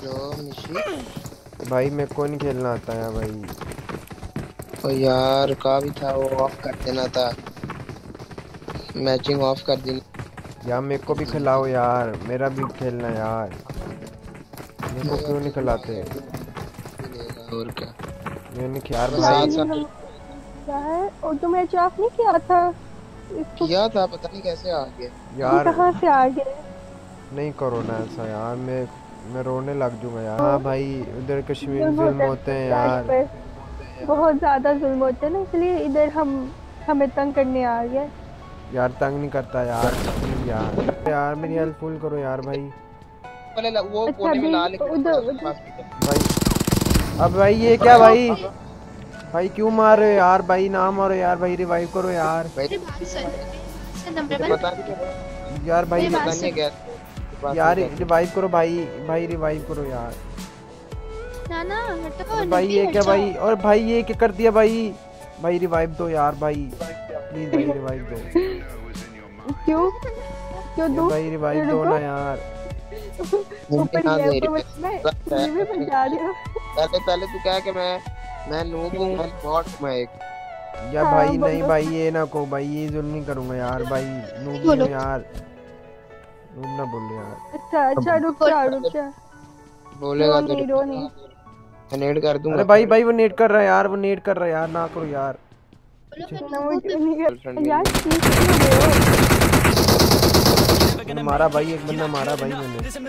Hello Nishi. भाई मेरे को नहीं खेलना आता है भाई। तो यार का भी था वो ऑफ कर देना था, मैचिंग ऑफ कर देनी। यार मेरे को भी खिलाओ यार, मेरा भी खेलना यार। मेरे को देगा क्यों नहीं तू, खिलाते? भी देगा और क्या। मैंने यार बस भाई। साथ यार साथ क्या है, और तो मैच ऑफ नहीं किया था इसको। किया था, पता नहीं कैसे आ गया। ये यार कहाँ से आ गए? नहीं करो ना ऐसा यार, मैं रोने लग जाऊंगा यार। तो हाँ भाई, उधर कश्मीर जुल्म जुल्म होता है होते हैं लाइफ यार। पे, बहुत ज्यादा जुल्म होते हैं ना, इसलिए इधर हम हमें तंग करने आ गए। यार तंग नहीं करता यार, प्लीज यार यार मेरी हेल्प फुल करो यार भाई। वो अच्छा कोने में अभी लाल खड़ा पड़ा उधर उसके उधर पास भी है। भाई अब भाई ये क्या भाई? भाई क्यों मार रहे हो यार? भाई ना मारो यार भाई, रिवाइव करो यार। भाई मेरी बात सुन, नंबर मुझे वन। पता नहीं है, यार मेरी भाई बात पता नहीं है सुन। कैसे बात नहीं यार करनी। रिवाइव करो भाई, भाई रिवाइव करो यार। ना ना हटो, अरे भाई नंदी ये हट क्या जाओ। भाई? और भाई ये क्या कर दिया भाई? भाई रिवाइव दो यार भाई, प्लीज भाई रिवाइव दो। क्यों क्यों यार दूं? भाई रिवाइव दो रुको, ना यार। मुझे ऊपर ना ये दे ऊपर रही मत मैं है। ये भी बचा रही हूँ। पहले पहले तू क्या कि मैं नूब हूँ, मैं बॉट हूँ, मैं एक। यार हाँ भाई नहीं बोलो। भाई, ये ना को भाई, ये जुल्म नहीं करूंगा यार भाई। नूब नहीं बोलो हूँ यार, नूब ना बोलो यार। अच्छा अच्छा, रुक जा बोलो। रुक जा। रो बोलेगा तो नहीं रो नहीं। मैं नेट कर अरे दूंगा। भाई भाई वो नेट कर रहा है यार, वो नेट कर रहा है यार, ना करो यार। बोलो मैं ना नूबू वो पे। क्यों नहीं गर्लफ्रेंड कर, मेरी यार है। चीख क्यों रहे हो? मैंने मारा भाई, एक बंदा मारा भाई मैंने।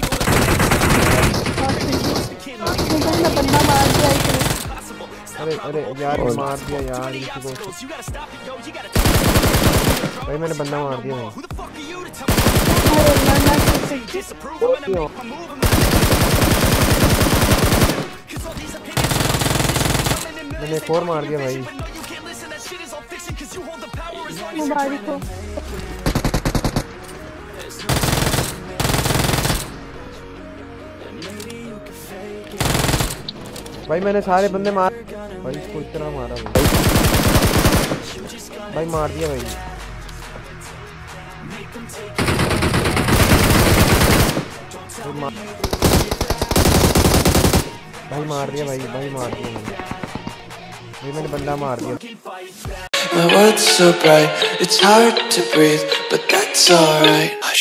हाँ फिर भी भाई मैं बंदा मार दिया इसने। अरे अरे यार ये और मार दिया यार इसी को। भाई मैंने बंदा मार दिया भाई। अरे अल्लाह ना कर। मैंने एक और मार दिया भाई। मुबारक हो। भाई मैंने सारे बंदे मार। भाई इसको इतना मारा भाई, भाई मार दिया भाई। भाई मार, भाई मार दिया भाई, भाई मार दिया भाई। भाई मैंने बंदा मार दिया। My world's so bright, it's hard to breathe, but that's alright. Hush.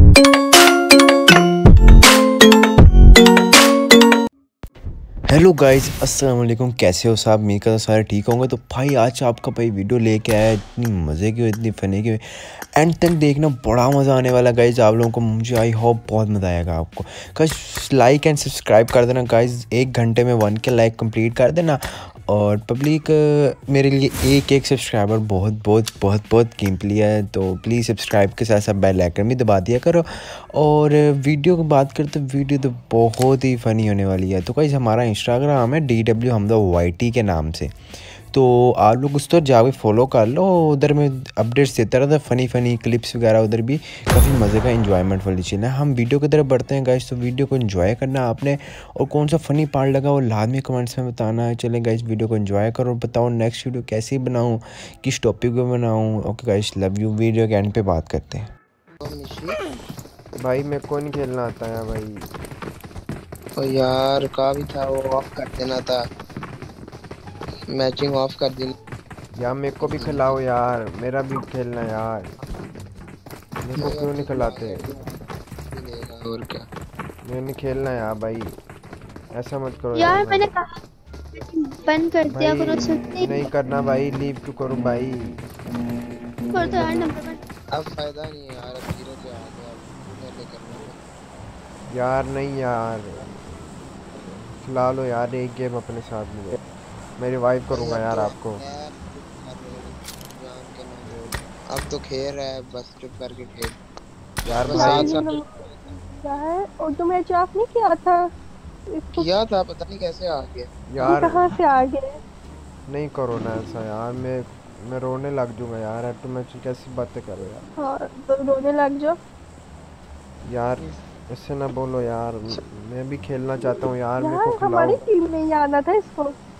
Hello guys, अस्सलाम वालेकुम। कैसे हो साहब? उम्मीद करता सारे ठीक होंगे। तो भाई आज आपका भाई वीडियो लेके आया है, इतनी मज़े की, इतनी फ़नी की, एंड तक देखना, बड़ा मज़ा आने वाला गाइस आप लोगों को। मुझे आई होप बहुत मज़ा आएगा आपको। गाइस लाइक एंड सब्सक्राइब कर देना गाइस, 1 घंटे में 1K लाइक कंप्लीट कर देना। और पब्लिक मेरे लिए एक सब्सक्राइबर बहुत बहुत बहुत बहुत कीमती है, तो प्लीज़ सब्सक्राइब के साथ साथ बेल आइकन भी दबा दिया करो। और वीडियो की बात करें तो वीडियो तो बहुत ही फ़नी होने वाली है। तो गाइस हमारा इंस्टाग्राम है DW हमदा YT के नाम से, तो आप लोग उस पर जाके फॉलो कर लो। उधर में अपडेट्स देता रहता है, फ़नी क्लिप्स वगैरह। उधर भी काफ़ी मज़े का एंजॉयमेंट वाली चीज़ है। हम वीडियो की तरफ बढ़ते हैं गाइस, तो वीडियो को एंजॉय करना आपने, और कौन सा फ़नी पार्ट लगा वो लाजमी कमेंट्स में बताना है। चलें गाइस, वीडियो को एंजॉय करो और बताओ नेक्स्ट वीडियो कैसे बनाऊँ, किस टॉपिक पर बनाऊँ। Okay guys, love you. Video के एंड पे बात करते हैं। तो निशी, भाई मेरे को नहीं खेलना आता है भाई। तो यार का भी था वो ऑफ कर देना था, मैचिंग ऑफ कर देनी। यार मेरे को भी खिलाओ यार, मेरा भी खेलना यार। मेरे को क्यों नहीं खिलाते? भी देगा और क्या। मैंने खेलना यार भाई, ऐसा मत करो यार यार भाई। मैंने कहा बंद कर दिया भाई करो, सुनते नहीं करना भाई, लीव क्यों करूँ भाई? कर दो यार नंबर वन। अब फायदा नहीं है यार, अब जीरो पे आ गया, अब पहले करना था। यार नहीं यार, खिला लो यार एक गेम अपने साथ मुझे, मैं रिवाइव भाई करूँगा अब यार तो आपको। यार जान के ना बोल, अब तो खेल रहा है, बस चुप करके खेल। यार बस यार भाई साथ ये साथ क्या है, और तो मैच ऑफ नहीं किया था इसको। किया था, पता नहीं कैसे आ गया। ये यार कहाँ से आ गए? नहीं करो ना ऐसा यार, मैं रोने लग जाऊँगा यार। तो मैं कैसी बातें करो यार। हाँ तो रोने लग जाओ। यार इससे ना बोलो यार, मैं भी खेलना चाहता हूँ यार, मेरे को यार खिलाओ। हमारी टीम में ही आना था इसको।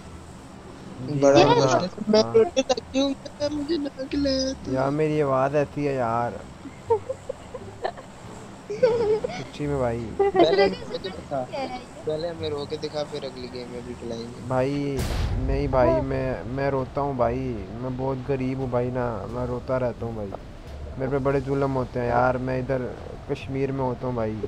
जी बड़ा हाँ यार ना। मुश्किल से मैं हाँ रोने लगी हूँ यार, मुझे ना खिलाया तू। यार मेरी आवाज़ ऐसी है यार। सच्ची में भाई। पहले हमें रोके दिखा, पहले हमें रोके दिखा, फिर अगली गेम में भी खिलाएंगे। भाई नहीं भाई, मैं रोता हूँ भाई, मैं बहुत गरीब हूँ भाई ना, मैं रोता रहता हूँ भाई, मेरे पे बड़े जुल्म होते हैं यार, मैं इधर कश्मीर में होता हूँ भाई।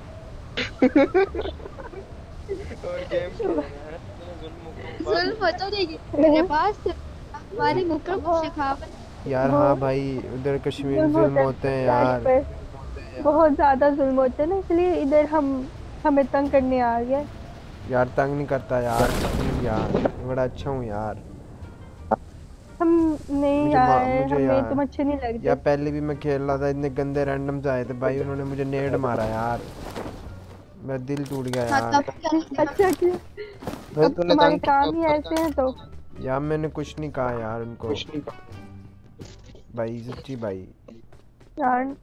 और गेम खेल रहे हैं, इतने जुल्म जुल्म होता नहीं मेरे पास हमारे मुंह पर कुछ लिखावट। यार हाँ भाई, उधर कश्मीर में जुल्म होते हैं यार। बहुत ज्यादा जुल्म होते हैं ना, इसलिए इधर हमें तंग करने आ गए। यार तंग नहीं करता यार, यार बड़ा अच्छा हूँ यार। हम नहीं यार, मुझे हमें यार तुम अच्छे नहीं लगते। यार पहले भी मैं खेल रहा था, इतने गंदे रैंडम्स आए थे भाई, उन्होंने मुझे नेड मारा यार, मेरा दिल टूट गया यार। अच्छा किया, भाई अब तूने तुम्हारे तंग काम ही ऐसे हैं तो। यार मैंने कुछ नहीं कहा यार उनको भाई, सच्ची भाई। यार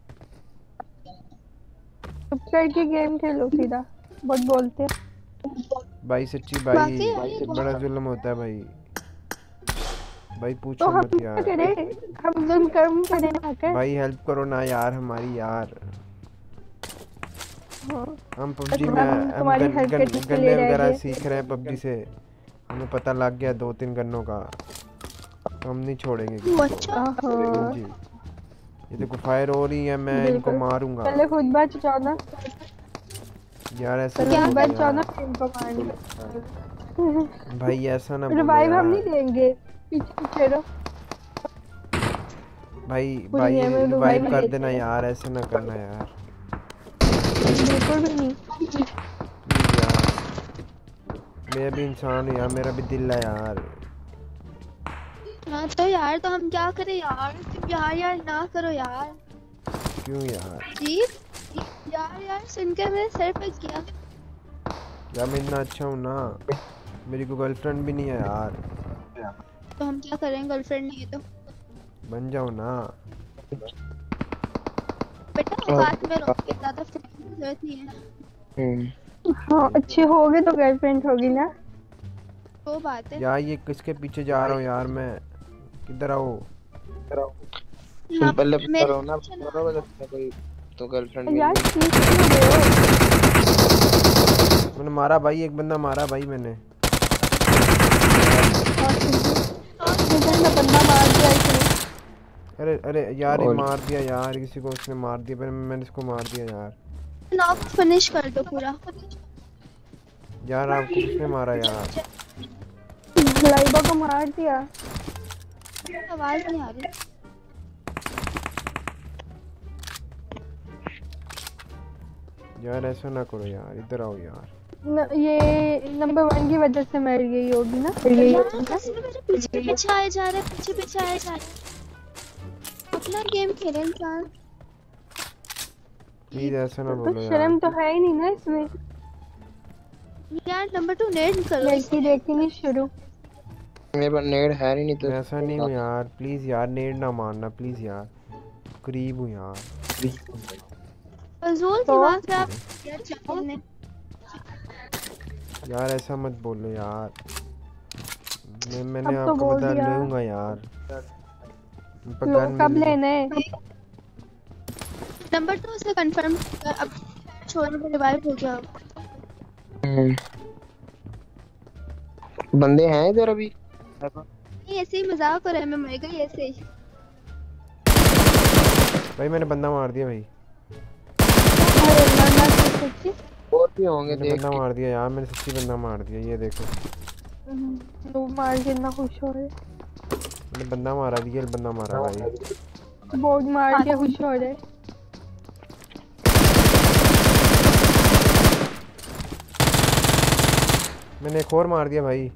चुप करके गेम खेलो सीधा, बहुत बोलते हैं। भाई सच्ची भाई, बड़ा जुल्म होता है भाई, भाई तो पूछो हम मत क्या यार। करें, हम जुल्म कम करें ना कर। भाई हेल्प करो ना यार हमारी यार, हाँ। हम पबजी अच्छा, में हम तुम्हारी हेल्प करने के गन्ने लिए रह वगैरह गए। सीख रहे हैं पबजी से, हमें पता लग गया 2-3 गन्नों का, तो हम नहीं छोड़ेंगे किसी को। हाँ, जी ये देखो फायर हो रही है, मैं इनको बिल्कुल। मारूंगा पहले खुद बच जाओ ना, यार, ऐसा पहले ना खुद बोलो बच जाओ ना, यार। इनको मारना। भाई ऐसा ना बोलो रिवाइव हम नहीं यार। देंगे, पीछे पीछे रहो। भाई पूरी भाई गेम में रिवाइव revive कर देते देना हैं। यार, ऐसा ना करना यार, बिल्कुल भी नहीं। प्लीज यार, मैं भी इंसान हूँ यार, मेरा भी दिल है यार। हाँ तो यार, तो हम क्या करें यार, तुम यार ना करो यार। क्यों यार? जी यार सुन के मेरे सर पे गया। यार मैं इतना अच्छा हूँ ना, मेरी कोई गर्लफ्रेंड भी नहीं है यार। तो हम क्या करें, गर्लफ्रेंड नहीं है तो बन जाओ ना। बेटा साथ में रहो, ज्यादा फ्रेंड की जरूरत नहीं है। हाँ, अच्छे होगे तो गर्लफ्रेंड होगी ना। वो बात है यार ये किसके पीछे जा रहा हूँ यार मैं, किधर आओ। तुम पहले करो ना, करो जब कोई तो गर्लफ्रेंड मिल यार गई। सीख क्यों रहे हो? मैंने मारा भाई, एक बंदा मारा भाई मैंने। बंदा मार दिया इसने। अरे अरे यार ये मार दिया यार, किसी को उसने मार दिया, पर मैंने इसको मार दिया यार। नॉक फिनिश कर दो पूरा। यार आपको किसने मारा यार? लाइबा को मार दिया। आवाज नहीं आ रही। यार ऐसा ना करो यार, इधर आओ यार। ये नंबर 1 की वजह से मर गई होगी ना। मेरे पीछे आए जा रहे, पीछे आए जा रहे। अपना गेम खेले इंसान। प्लीज ऐसा ना तो बोलो शर्म यार। तो है ही नहीं ना इसमें। यार नंबर 2 नेट करो। लड़की देखी नहीं शुरू। मेरे पास नेड है ही नहीं तो मैं ऐसा नहीं हूँ यार, प्लीज यार नेड ना मारना प्लीज यार, करीब हूँ यार। फजूल तो? दिमाग खराब किया चैनल ने। यार ऐसा मत बोलो यार, मैंने अब तो आपको बोल बता दिया। लूंगा यार। लो कब लेना है? नंबर 2 से कंफर्म अब छोड़ने में रिवाइव हो गया। बंदे हैं इधर अभी। नहीं ऐसे ही मजाक हो रहा है, मैं मर गई ऐसे ही। भाई मैंने बंदा मार दिया भाई, अरे ना सच्ची। और भी होंगे मैंने देख बंदा मार दिया यार, मैंने सच्ची बंदा मार दिया, ये देखो तो मार के इतना खुश हो रहे। मैंने बंदा मारा, रियल बंदा मारा भाई। बोर्ड मार के खुश हो रहे। मैंने एक और मार दिया भाई।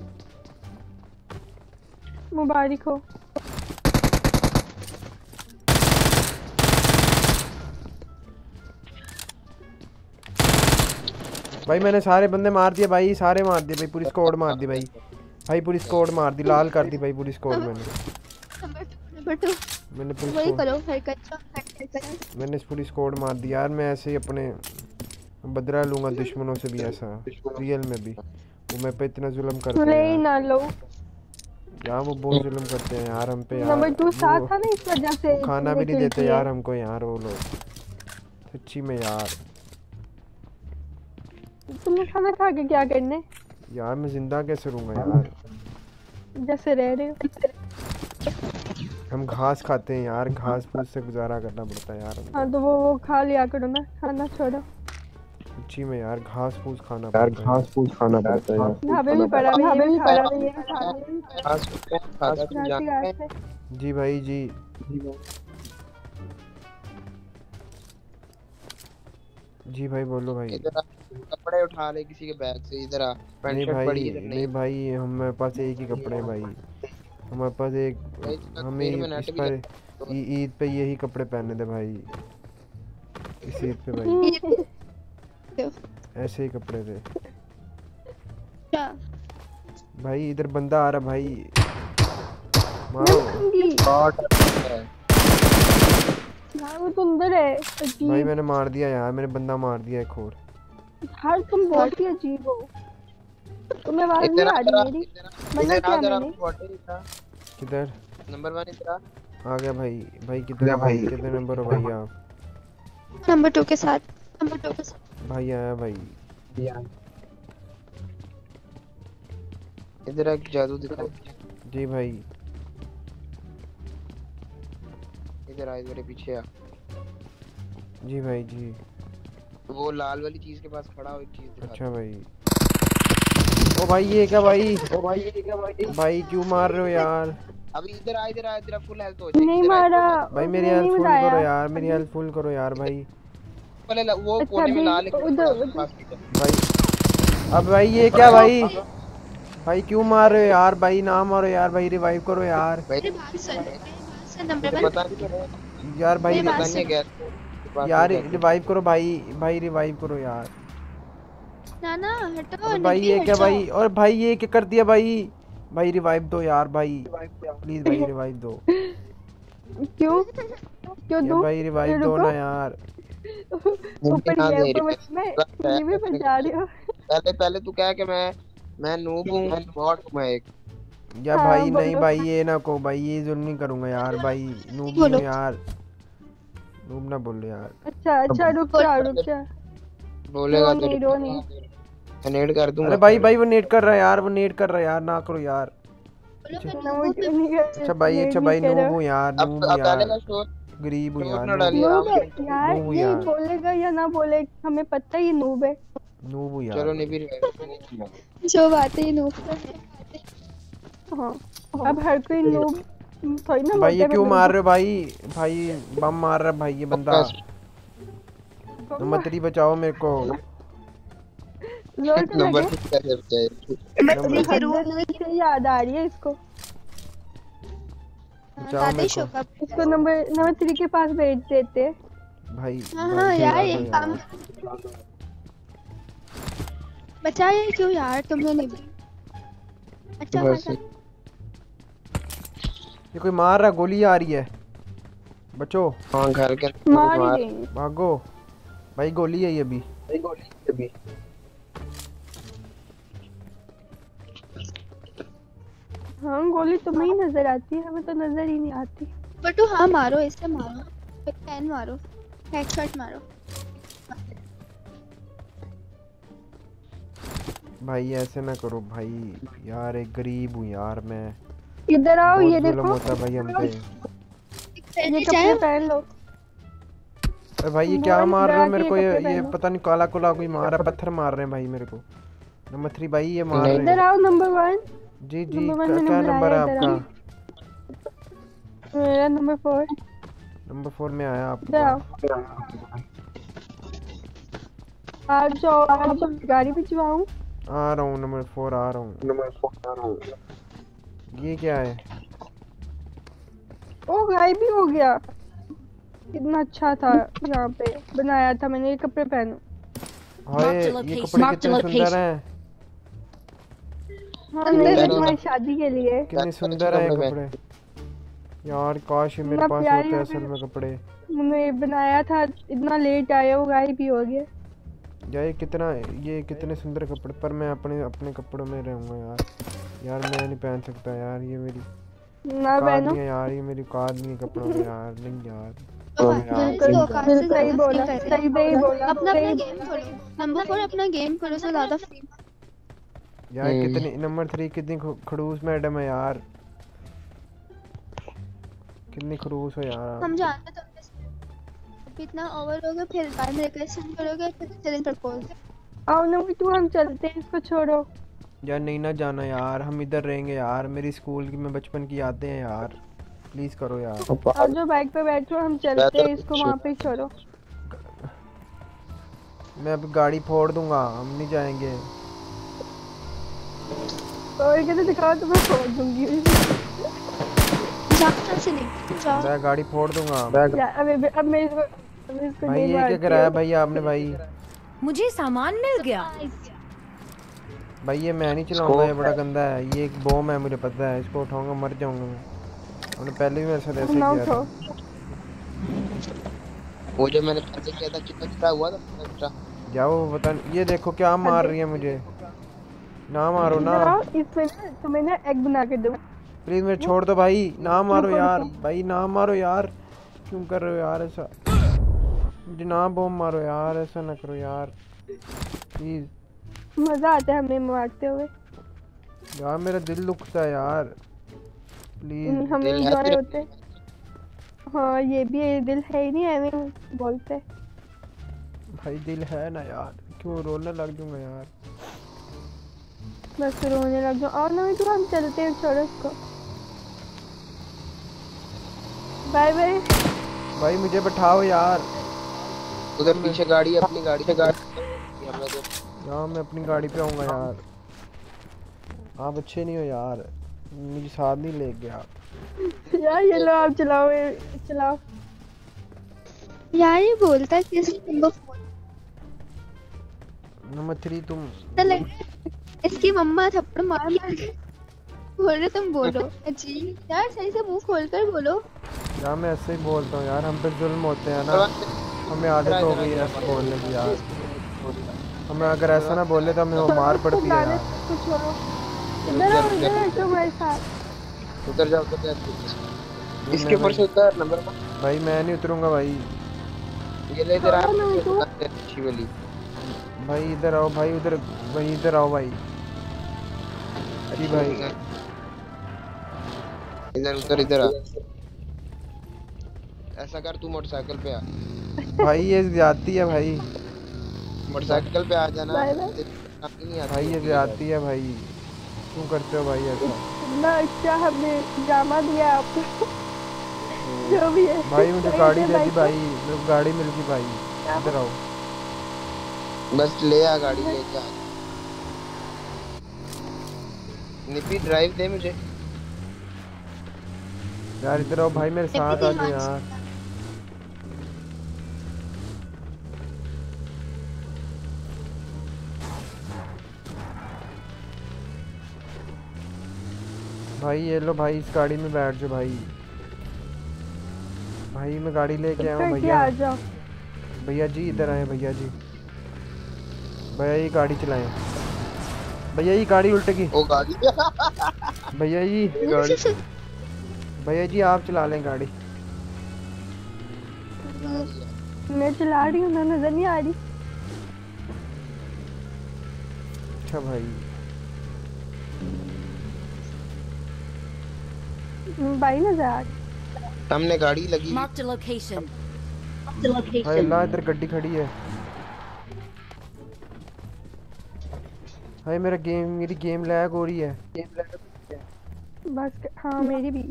मुबारक हो। भाई मैंने सारे बंदे मार दिए भाई, सारे मार दिए भाई, पूरी स्क्वाड मार दी भाई, भाई पूरी स्क्वाड मार दी, लाल कर दी भाई पूरी स्क्वाड मैंने। नंबर 2 मैंने पूरी वही स्क्वाड करो, हरकत मैंने पूरी स्क्वाड मार दी यार। मैं ऐसे ही अपने बदला लूंगा दुश्मनों से भी, ऐसा रियल में भी वो मैं पे इतना जुल्म करते ले हैं ही यार। ना लो। यार वो बहुत जुल्म करते हैं यार हम पे यार। नंबर 2 साथ वो था ना, इस वजह से खाना भी नहीं किल देते किए। यार हमको यार वो लोग। सच्ची में यार। तुमने खाना खा के क्या करने? यार मैं जिंदा कैसे रहूंगा यार? जैसे रह रहे हो। हम घास खाते हैं यार, घास फूस से गुजारा करना पड़ता है यार। हाँ तो वो खा लिया करो ना, खाना छोड़ो। सच्ची में यार घास फूस खाना पड़ता है। घास फूस खाना पड़ता है यार। हमें भी पड़ा, हमें भी पड़ा ये घास फूस खाता तू जानता है? जी भाई जी। जी भाई बोलो भाई। इधर आ, कपड़े उठा ले किसी के बैग से, इधर आ। पैंट नहीं शर्ट भाई, पड़ी इधर नहीं भाई, हमारे पास एक ही कपड़े हैं भाई। हमारे पास एक, हमें इस पर ईद पे यही कपड़े पहने थे भाई, इस ईद पे भाई ऐसे ही कपड़े थे भाई। इधर बंदा आ रहा भाई, मारो वो तो अंदर है। भाई। मैंने मार दिया यार, मैंने बंदा मार दिया एक और। यार तुम बहुत ही अजीब हो, तुम्हें आवाज नहीं आ रही मेरी? मना क्या मैंने? किधर? नंबर 1 इधर आ गया भाई। भाई किधर भाई? कितने नंबर हो भाई आप? नंबर 2 के साथ। भाई आया भाई। इधर एक जादू दिखाओ। जी भाई। इधर आ, मेरे पीछे आ। जी भाई जी। वो लाल वाली चीज के पास खड़ा हो, एक चीज दिखा। अच्छा भाई। ओ भाई ये क्या भाई? भाई क्यों मार रहे हो यार? अभी इधर आ, तेरा फुल हेल्थ हो जाएगी। नहीं मारा भाई, मेरी हेल्प फुल करो यार, मेरी हेल्प फुल करो यार भाई। पहले वो कोने में लाल उधर भाई। अब भाई ये क्या भाई? भाई क्यों मार रहे हो यार? भाई ना मारो यार भाई, रिवाइव करो यार। पता नहीं यार भाई यार रिवाइव करो भाई, भाई रिवाइव करो यार। नाना हटो। भाई ये क्या भाई? और भाई ये क्या कर दिया भाई? भाई रिवाइव दो यार भाई, प्लीज भाई रिवाइव दो। क्यों दो भाई रिवाइव दो ना यार। ऊपर ये भी बजा रहे हो। पहले तू कह के मैं नूब हूं, बॉट हूं मैं एक। या भाई नहीं भाई, ये ना को भाई, ये जुल्म नहीं करूंगा यार भाई। नूब नहीं यार, नूब ना बोलो यार। अच्छा रुक जा। बोलेगा तो नेट कर दूंगा। अरे भाई वो नेट कर रहा है यार, वो नेट कर रहा है यार, ना करो यार। अच्छा भाई नूब हूं यार, नूब यार, गरीब हूं यार। ये बोलेगा या ना बोले, हमें पता ही नूब है। नूब हूं यार। चलो नहीं भी जो बात है नूब है। हाँ अब हर कोई नूब थोड़ी ना। भाई ये क्यों मार रहे हो भाई? भाई बम मार रहा है भाई ये बंदा। नंबर 3 बचाओ मेरे को। नंबर 3 कैसे बचाए? याद आ रही है इसको। इसको नंबर 3 के पास भेज देते भाई। हाँ यार एक काम बचाए क्यों यार? तुमने नहीं अच्छा ये कोई मार रहा, गोली आ रही है, बचो। हाँ घर के भागो भाई, गोली है ये अभी। हाँ गोली तुम्हें ही नजर आती है, हमें तो नजर ही नहीं आती। बटू हाँ मारो, इससे मारो, पेन मारो, हेडशॉट मारो। भाई ऐसे ना करो भाई यार, एक गरीब हूँ यार मैं। इधर आओ, ये देखो होता है भाई हम पे। ये कपड़े पहन लो। अरे भाई ये क्या मार रहे हो मेरे को? ये पता नहीं काला कोई मार रहा है, पत्थर मार रहे हैं भाई मेरे को। नंबर 3 भाई ये मार रहे हैं। इधर आओ नंबर 1। जी क्या नंबर है आपका? मेरा नंबर 4। नंबर 4 में आया आप। आ जाओ गाड़ी भिजवाऊं? आ रहा हूँ नंबर 4 आ रहा हूँ। ये क्या है? ओ गायब भी हो गया। कितना अच्छा था, यहाँ पे बनाया था मैंने। ये कपड़े पहनो। हाय ये कपड़े कितने सुंदर हैं। हाँ नहीं तुम्हारी शादी के लिए। कितने सुंदर हैं कपड़े यार, काश मेरे पास होते असल में कपड़े। मैंने बनाया था, इतना लेट आया, वो गायब भी हो गया। ये कितने सुंदर कपड़े, पर मैं अपने कपड़ों में रहूंगा यार मैं नहीं पहन सकता यार, ये मेरी ना पहनो यार, ये मेरी औकात नहीं कपड़ों में यार। नहीं यार बिल्कुल सही बोला, सही बोला। अपना गेम करो, नंबर 4 अपना गेम करो तो ज्यादा फ्री। यार कितनी नंबर 3 कितनी खड़ूस मैडम है यार, कितनी खड़ूस हो यार। हम जानते तुम इतना ओवर हो गए, फिर बाद में रिक्वेस्ट करोगे फिर चैलेंज प्रपोज। आओ ना तू, हम चलते हैं, इसको छोड़ो यार। नहीं ना जाना यार, हम इधर रहेंगे यार, मेरी स्कूल की में बचपन की यादें हैं यार, प्लीज करो यार। और जो बाइक पे बैठो, हम चलते हैं, इसको वहाँ पे छोड़ो। मैं अब गाड़ी फोड़ दूंगा, हम नहीं जाएंगे। और कहते दिखाओ तो मैं फोड़ दूंगी। मैं गाड़ी फोड़ दूंगा। अब मैं इसको भाई ये क्या कराया भाई आपने भाई? मुझे सामान मिल गया। भाई ये मैं नहीं चलाऊंगा, ये बड़ा गंदा है, ये एक बॉम्ब है, मुझे पता है, इसको उठाऊंगा मर जाऊंगा मैं। हमने पहले भी मेरे साथ ऐसे किया था। वो जो मैंने पहले किया था कितना हुआ था? जाओ पता नहीं, ये देखो क्या मार रही है मुझे। ना मारो ना, इसमें तुम्हें ना एग बना के दूं। प्लीज मेरे छोड़ दो भाई, ना मारो यार, भाई ना मारो यार, क्यों कर रहे हो यार ऐसा? मुझे ना बॉम्ब मारो यार, ऐसा ना करो यार प्लीज। मजा आता है हमें मारते हुए यार, मेरा दिल दुखता है यार, प्लीज। हमें एंजॉय होते। हाँ ये भी है, दिल है ही नहीं हमें बोलते। भाई दिल है ना यार, क्यों रोने लग जाऊंगा यार। बस रोने लग जाओ। और नहीं तो हम चलते हैं, छोड़ो इसको। Bye bye. भाई मुझे बैठाओ यार। उधर पीछे गाड़ी है, अपनी गाड़ी से यार मैं अपनी गाड़ी पे आऊंगा यार। आप अच्छे नहीं हो यार, मुझे साथ नहीं ले गया यार। ये लो आप चलाओ, चलाओ यार। ये बोलता है किस नंबर 3 तुम। इसकी मम्मा थप्पड़ मार मार के बोल रहे तुम बोलो। जी यार सही से मुंह खोलकर बोलो यार। मैं ऐसे ही बोलता हूँ यार, हम पे जुल्म होते हैं ना, हमें आदत हो गई है ऐसे बोलने की यार। हमें अगर ऐसा ना बोले तो हमें वो मार पड़ती है यार। उधर जाओ तो इसके ऊपर से उतर नंबर 1। भाई मैं नहीं उतरूंगा भाई। ये ले इधर आ अच्छी वाली। भाई इधर आओ भाई, उधर भाई इधर आओ भाई। जी भाई इधर उतर, इधर आ। ऐसा कर, तू मोटरसाइकिल पे आ। भाई ये ज्यादती है भाई, मोटरसाइकिल पे आ जाना। भाई ये ज्यादती है भाई, क्यों करते हो भाई ऐसा? ना अच्छा हमने ड्रामा दिया आपको। जो भी है भाई मुझे गाड़ी दे दी भाई, मेरे को गाड़ी मिल गई भाई। इधर आओ बस ले आ गाड़ी, ले जा। निपी ड्राइव दे मुझे यार। इधर आओ भाई, मेरे साथ आ जाओ यार। भाई ये लो भाई, इस गाड़ी में बैठ जाओ भाई। भाई मैं गाड़ी लेके आया हूँ भैया। भैया जी इधर आए भैया जी। भैया ये गाड़ी चलाएं। भैया ये गाड़ी उल्टेगी। ओ गाड़ी भैया जी गाड़ी। भैया जी आप चला लें गाड़ी। मैं चला रही हूँ ना, नजर नहीं आ रही। अच्छा भाई। भाई नजर आ रही। सामने गाड़ी लगी। Marked a location. भाई अल्लाह इधर गड्डी खड़ी है। भाई मेरी गेम लैग हो रही है। बस हाँ मेरी भी।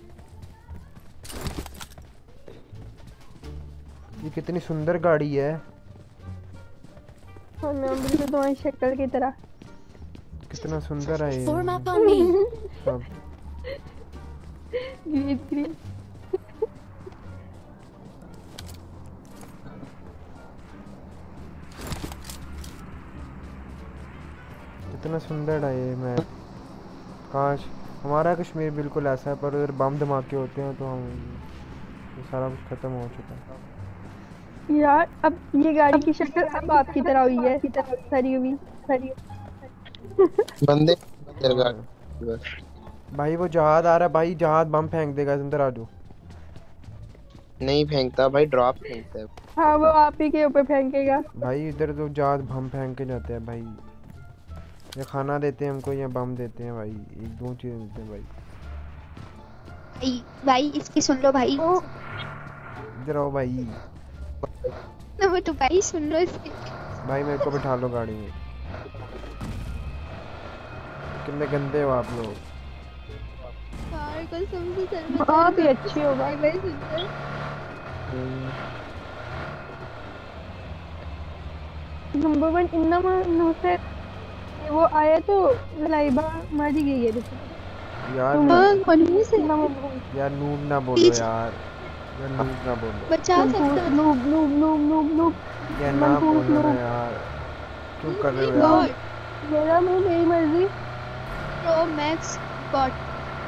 ये कितनी सुंदर गाड़ी है। और मैं बिल्कुल तुम्हारी शक्ल की तरह। कितना सुंदर है ये। Form up on me. सब ग्रीन ग्रीन। कितना सुंदर है ये। मैं काश हमारा कश्मीर बिल्कुल ऐसा है, पर उधर बम धमाके होते हैं तो हम सारा कुछ खत्म हो चुका है यार। अब ये गाड़ी की शक्ल अब आपकी तरह हुई है, सरी हुई सरी। बंदे भाई वो जहाज आ रहा है भाई, जहाज बम फेंक देगा, अंदर आ जाओ। नहीं फेंकता भाई, ड्रॉप फेंकता है। हाँ वो आप ही के ऊपर फेंकेगा। भाई इधर तो जहाज बम फेंक के जाते हैं भाई, या खाना देते हैं हमको या बम देते हैं भाई, एक दो चीजें देते हैं भाई। भाई इसकी सुन लो भाई। इधर आओ भाई। नंबर तो भाई सुन लो इसकी। भाई मेरे को बिठा लो गाड़ी में। कितने गंदे हो आप लोग। यार कसम से सर में आप ही अच्छे हो भाई। भाई सुनते नंबर 1 इन्ना से वो आया तो लाइबा मारी गई है देखो यार कौन से यार नूब ना बोलो यार, यार नूब ना बोलो बचा सकते हो। Noob noob noob noob noob यार ना बोलो ना यार, क्यों कर रहे हो यार। मेरा मुंह मेरी मर्जी। प्रो मैक्स बॉट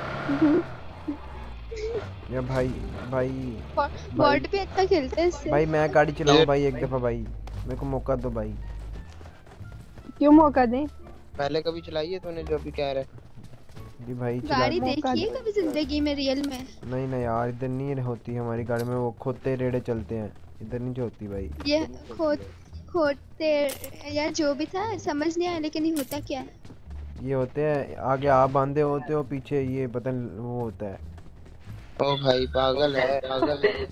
या भाई भाई बॉट भी अच्छा खेलते हैं इससे। भाई मैं गाड़ी चलाऊं भाई एक दफा भाई, मेरे को मौका दो भाई। क्यों मौका दें? पहले कभी चलाई है तूने जो अभी कह रहा है? जी भाई चला। गाड़ी देखी है कभी जिंदगी में रियल में? नहीं ना यार, इधर नहीं होती हमारी गाड़ी में, वो खोते रेड़े चलते हैं, इधर नहीं होती भाई। ये खोते यार जो भी था समझ नहीं आया, लेकिन ये होता क्या है? ये होते हैं आगे आप बांधे होते हो, पीछे ये बटन वो होता है। ओ भाई पागल है, पागल है।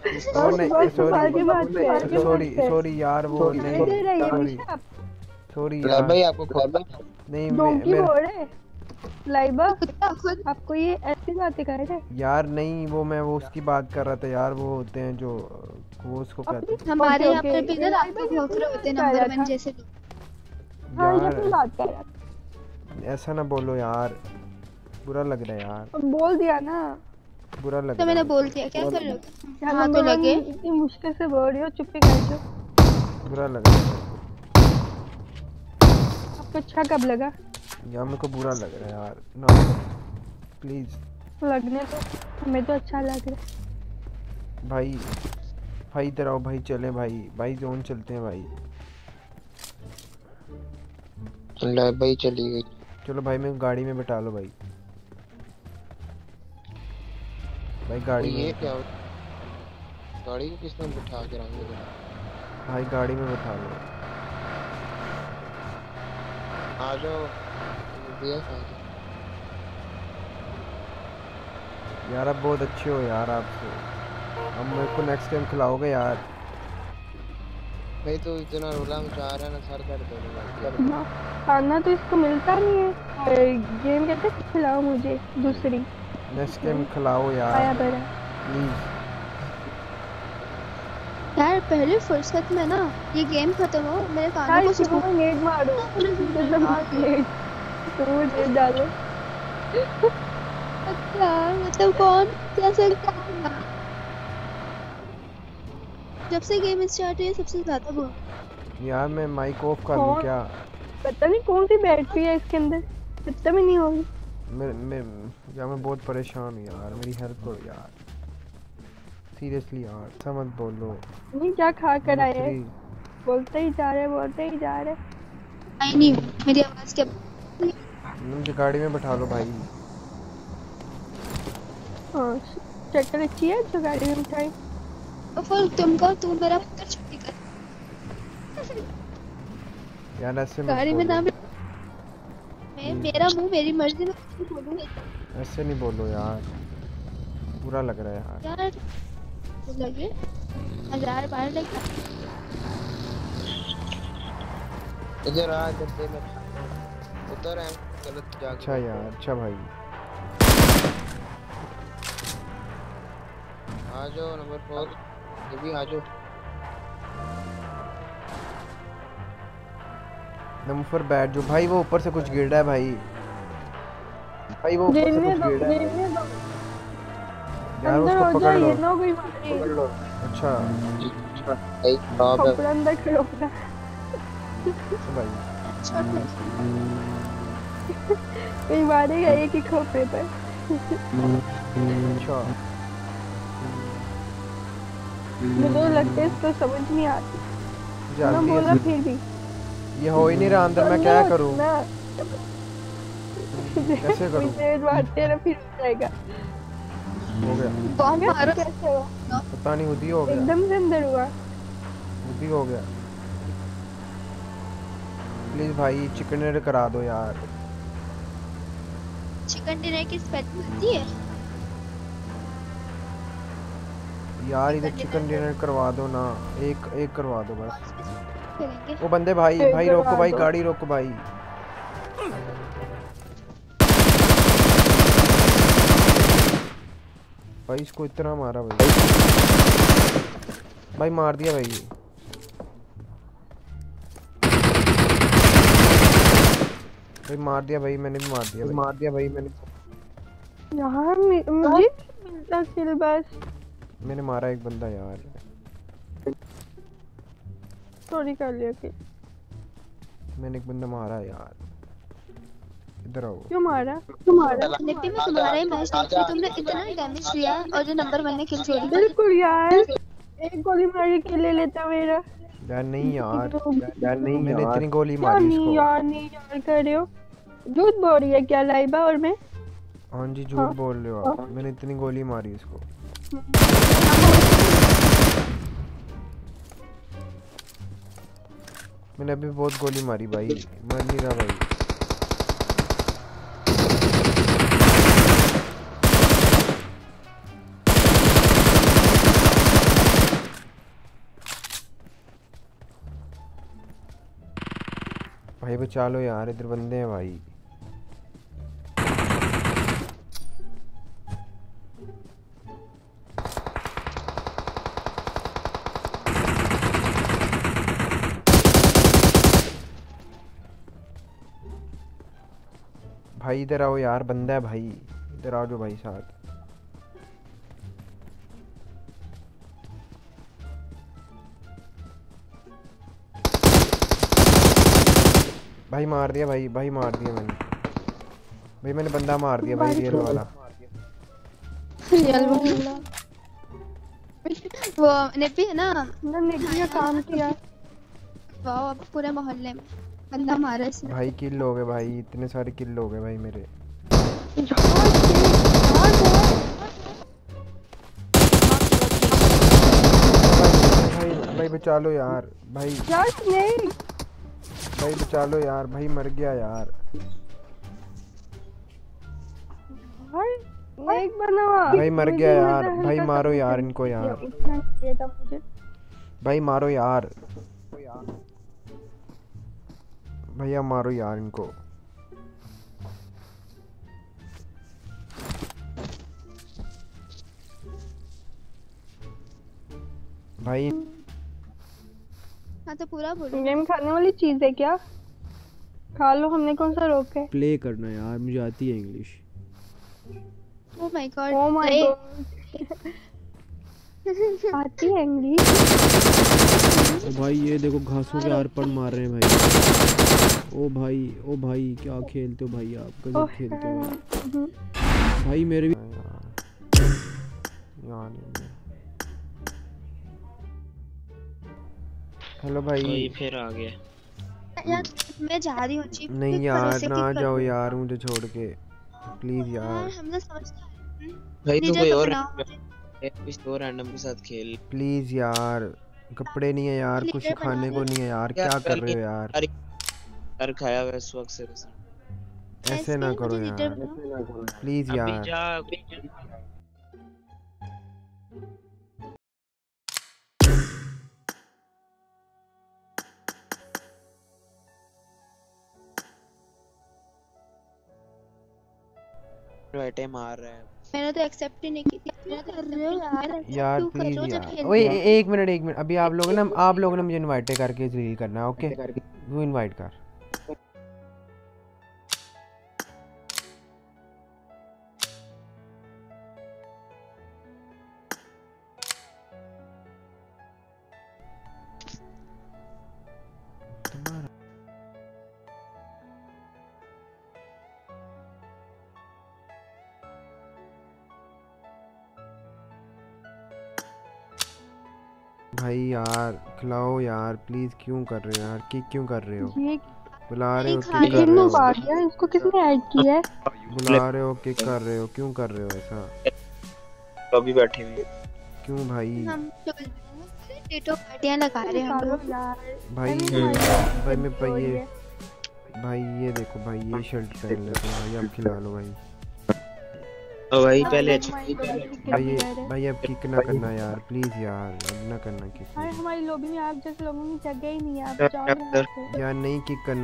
सॉरी सॉरी यार, वो नहीं सॉरी यार भाई आपको खबर नहीं मैं लाइबा आपको ये ऐसी बातें कह रहे यार नहीं, वो मैं वो उसकी बात कर रहा था यार, वो होते हैं जो वो उसको कहते हैं हमारे यहाँ पर भी ना रात को घोंसले होते हैं नंबर 1 जैसे लोग। हाँ ये तो बात कर रहा, ऐसा ना बोलो यार, बुरा लग रहा है यार। बोल दिया ना, बुरा लग तो रहा मैंने है। बोल दिया क्या कर रहे हो? हाँ तो लगे इतनी मुश्किल से बोल रही हो, चुप ही कर दो। बुरा लग रहा है आपको अच्छा कब लगा? यार मेरे को बुरा लग रहा है यार, ना प्लीज। लगने तो हमें तो अच्छा लग रहा है भाई। भाई इधर आओ भाई, चले भाई, भाई जोन चलते हैं भाई। ले भाई चली गई। चलो भाई मेरे को गाड़ी में बैठा लो भाई। भाई गाड़ी ये में क्या हो? गाड़ी को किसने बिठा के रंग दिया? भाई गाड़ी में बैठा लो। आ जाओ दिया खा जाओ। यार आप बहुत अच्छे हो यार, आपसे अब मेरे को नेक्स्ट टाइम खिलाओगे यार। भाई तो इतना रोला मचा रहा है ना, सर दर्द होने लग गया। खाना तो इसको मिलता नहीं है, गेम कहते खिलाओ मुझे दूसरी। नेक्स्ट टाइम खिलाओ यार आया बड़ा प्लीज। यार पहले फुर्सत में ना ये गेम खत्म हो, मेरे कानों को सुकून को नेट मारो नेट तो नेट डालो। अच्छा मतलब कौन कैसे जब से गेम स्टार्ट हुई है सबसे ज्यादा बोल यार मैं माइक ऑफ कर लूं क्या? पता नहीं कौन सी बैटरी है इसके अंदर, खत्म ही नहीं होगी। मैं बहुत परेशान हूँ यार, मेरी हेल्प करो यार सीरियसली यार, ऐसा मत बोलो। नहीं क्या खा कर आए हैं? बोलते ही जा रहे आई नहीं मेरी आवाज क्या? मुझे गाड़ी में बैठा लो भाई। हाँ शक्ल अच्छी है जो गाड़ी में बिठाई। तो फिर तुमको तू मेरा पुत्र छुट्टी कर यार ऐसे गाड़ी में ना मेरा मुंह मेरी मर्जी में बोलूंगी। ऐसे नहीं बोलो यार, बुरा लग रहा है यार। यार लगे 1000 बार लगे। इधर आ डब्बे में उतर है गलत जा। अच्छा यार, अच्छा भाई आ जाओ नंबर 4 ये भी आ जाओ। नंबर बैठ जो भाई, वो ऊपर से कुछ गिर रहा है भाई। भाई वो ऊपर से कुछ गिर रहा है यार, उसको पकड़ लो। पकड़ लो। अच्छा भाई बाप है अंदर खड़ो रहा भाई। कोई मारेगा एक ही खोपड़े पर। अच्छा मुझे लगता है इसको समझ नहीं आती। मैं बोला फिर भी ये हो ही नहीं रहा अंदर, मैं क्या करूं? कैसे करूं? तेज मारते हैं ना फिर जाएगा। हो गया। बॉम्ब मारो। कैसे हुआ? पता नहीं खुद ही हो गया। एकदम से अंदर हुआ। खुद ही हो गया। प्लीज भाई चिकन डिनर करा दो यार। चिकन डिनर की स्पेशल होती है यार इधर चिकन डिनर करवा दो ना। एक करवा दो बस। करेंगे। वो बंदे भाई भाई रोको भाई, गाड़ी रोको भाई। भाई इसको इतना मारा भाई। भाई मार दिया भाई। भाई मार दिया भाई, मैंने भी मार दिया भाई मैंने। यार मुझे मिलता किल बस। मैंने मारा एक बंदा यार। चोरी कर लिया कि मैंने एक बंदा मारा यार। इधर आओ। क्यों मारा? निफ्टी में तुम्हारा ही मैच देख रही, तुमने इतना डैमेज दिया और जो नंबर 1 ने किल चोरी की। बिल्कुल यार, एक गोली मार के किल ले लेता मेरा। यार नहीं यार मैंने इतनी गोली क्या मारी नहीं इसको। यार कर रहे हो, झूठ बोल रही है क्या लाइबा? और मैं हाँ जी झूठ बोल रहे हो आप। मैंने इतनी गोली मारी इसको। मैंने अभी बहुत गोली मारी भाई, मर नहीं रहा भाई। भाई बचा लो यार, इधर बंदे हैं भाई। भाई इधर आओ यार, बंदा है भाई, इधर आओ जो भाई साथ। भाई मार दिया भाई, भाई मार दिया मैंने। भाई मैंने बंदा मार दिया भाई, रियल वाला। वो नेपी है ना, नेपी का काम किया। वाह, अब पूरे मोहल्ले में बंदा मारा इसने। भाई किल हो गए भाई, इतने सारे किल हो गए भाई मेरे। भाई भाई बचा लो यार भाई। नहीं भाई बचा लो यार, भाई मर गया यार। एक बना भाई मर गया यार। भाई मारो यार इनको यार। भाई मारो यार, भैया मारो यार इनको। भाई हाँ तो पूरा बोलो। गेम खाने वाली चीज है क्या? खा लो, हमने कौन सा रोका है? प्ले करना यार, मुझे आती है English. Oh my god, oh my god, आती है इंग्लिश? ओ भाई ये देखो घासों के आर पर मार रहे हैं भाई। ओ भाई क्या खेलते हो भाई आप, गजब खेलते हो भाई। भाई मेरे भी हेलो भाई। तो ये फिर आ गया यार मैं जा रही हूँ जी। नहीं यार ना जाओ यार, मुझे छोड़ के प्लीज यार। हम लोग समझते भाई, तू कोई और हैं। किसी और रैंडम के साथ खेल प्लीज यार, कपड़े नहीं है यार, कुछ खाने को नहीं है यार, क्या कर रहे हो यार? कर खाया हुआ इस वक्त से। ऐसे ना करो यार प्लीज यार। बैठे मार रहा है। मैंने तो एक्सेप्ट ही नहीं की थी। मैंने तो कर रहे हो यार प्लीज यार। ओए एक मिनट अभी आप लोग ना मुझे इनवाइट करके रील करना है, ओके? वो इनवाइट कर। भाई यार खिलाओ यार प्लीज, क्यों कर रहे हो यार? क्यों कर रहे हो? बुला रहे हो, क्यों कर रहे हो? इसको किसने ऐड किया है? बुला रहे हो, किक कर रहे हो, क्यों कर रहे हो ऐसा? लॉबी बैठे हुए। क्यों भाई? हम तो टेटो पार्टियां लगा रहे हैं हम लोग। भाई भाई मैं भाई ये देखो भाई, ये शर्ट पहन लेते हैं भाई, आप खिला लो भाई। भाई पहले भाई अब किक ना करना यार प्लीज यार, अब ना करना किक हमारी लॉबी में आप जैसे लोगों की जगह ही नहीं है, आप जाओ यहाँ से। यार, नहीं किक करना।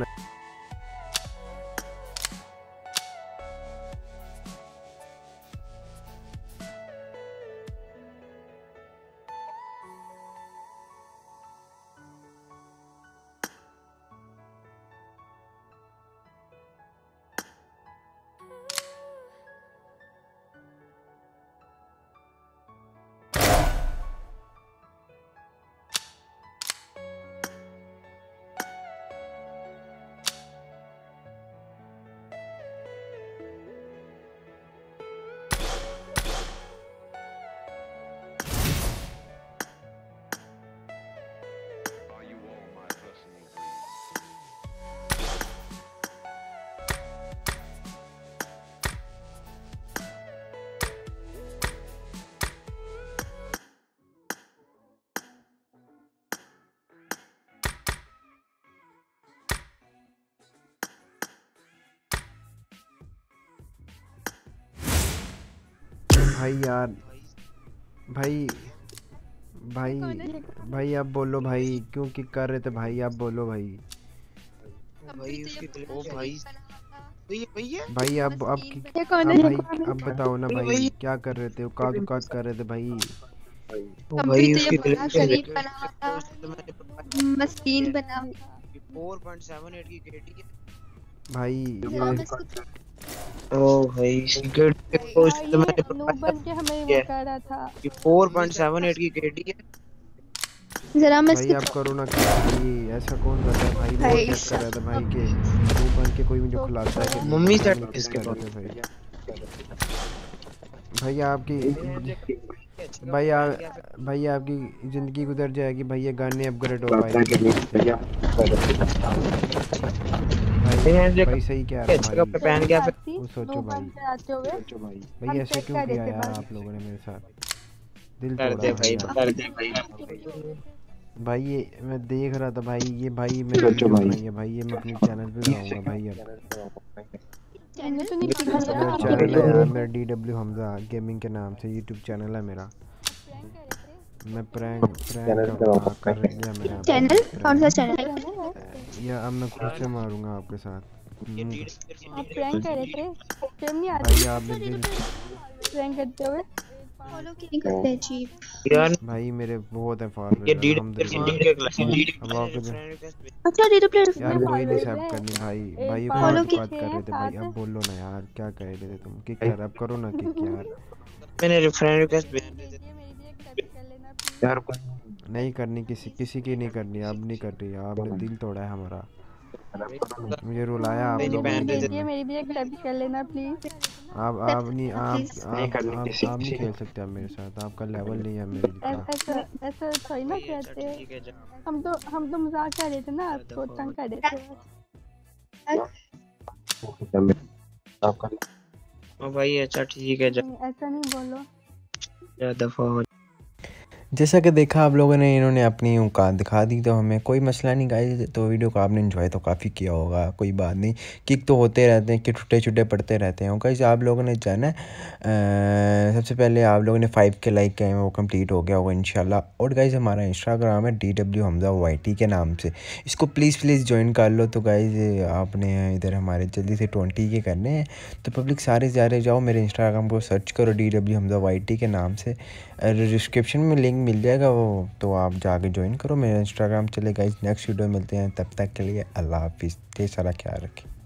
भाई यार, भाई आप बोलो भाई, क्यों किक कर रहे थे भाई, आप बोलो भाई। भाई अब अब बताओ ना भाई, क्या कर रहे थे, औकात कर रहे थे भाई। शरीफ बना हुआ था, मस्कीन बना 4.78 की केडी है भाई। ओ भाई सिगरेट को इस्तेमाल बन के हमें वो कह रहा था 4.78 की केडी है। जरा मैं भाई आप करो ना भाई, ऐसा कौन करता है भाई? वो चेक कर रहा था भाई के मुंह बन के कोई मुझे खिलाता है कि मम्मी सेट किसके बात है भाई। भाई आपकी भाई आपकी जिंदगी गुजर जाएगी भाई, ये गाने अपग्रेड हो पाएंगे भाई। सही क्या है भाई, पहन गया फिर वो सोचो भाई ऐसे क्यों किया यार आप लोगों ने मेरे साथ, दिल तोड़ा भाई। ये मैं देख रहा था भाई, ये भाई मैं वीडियो बनाई है भाई, ये मैं अपने चैनल पे लगाऊंगा भाई। अब मेरा चैनल है यार, मेरा DW हमजा गेमिंग के नाम से यूट्यूब चैनल है मेरा। मैं प्रैंक कर लिया मेरा चैनल। कौन सा चैनल? या अब मैं खुद से मारूंगा आपके साथ। आप प्रैंक कर रहे थे, शर्म नहीं आती भाई आपने दिल प्रैंक करते हुए? फॉलो क्यों नहीं करते जी यार? भाई मेरे बहुत है फॉलोअर। ये अब आपके अच्छा रीड प्लेयर यार कोई नहीं सब करनी भाई। भाई फॉलो बात कर रहे थे भाई, अब बोलो ना यार, क्या कह रहे थे तुम? किक कर, अब करो ना किक यार। मैंने फ्रेंड रिक्वेस्ट भेज यार, नहीं करनी, किसी की नहीं करनी, अब नहीं कर रही। आपने दिल तोड़ा है हमारा, मुझे रुलाया आप लोगों ने। मेरी भी एक टैप कर लेना प्लीज। आप नहीं खेल सकते आप मेरे साथ, आपका लेवल नहीं है मेरे जितना। ऐसा थोड़ी ना कहते, हम तो मजाक कर रहे थे ना, आपको तंग कर रहे थे। भाई अच्छा ठीक है, ऐसा नहीं बोलो। दफा हो। जैसा कि देखा आप लोगों ने, इन्होंने अपनी औकात दिखा दी, तो हमें कोई मसला नहीं गाइस। तो वीडियो को आपने एंजॉय तो काफ़ी किया होगा, कोई बात नहीं। किक तो होते रहते हैं, कि छुट्टे पड़ते रहते हैं गाइस। आप लोगों ने जाना सबसे पहले आप लोगों ने 5 के लाइक किए हैं, वो कंप्लीट हो गया होगा इंशाल्लाह। और गाइस हमारा इंस्टाग्राम है DW हमजा YT के नाम से, इसको प्लीज़ ज्वाइन कर लो। तो गाइस आपने इधर हमारे जल्दी से 20 के करने हैं, तो पब्लिक सारे जाओ मेरे इंस्टाग्राम को सर्च करो DW हमजा YT के नाम से, डिस्क्रिप्शन में लिंक मिल जाएगा वो, तो आप जाके ज्वाइन करो मेरा इंस्टाग्राम। चले गाइस नेक्स्ट वीडियो मिलते हैं, तब तक के लिए अल्लाह हाफिज़, ढेर सारा ख्याल रखें।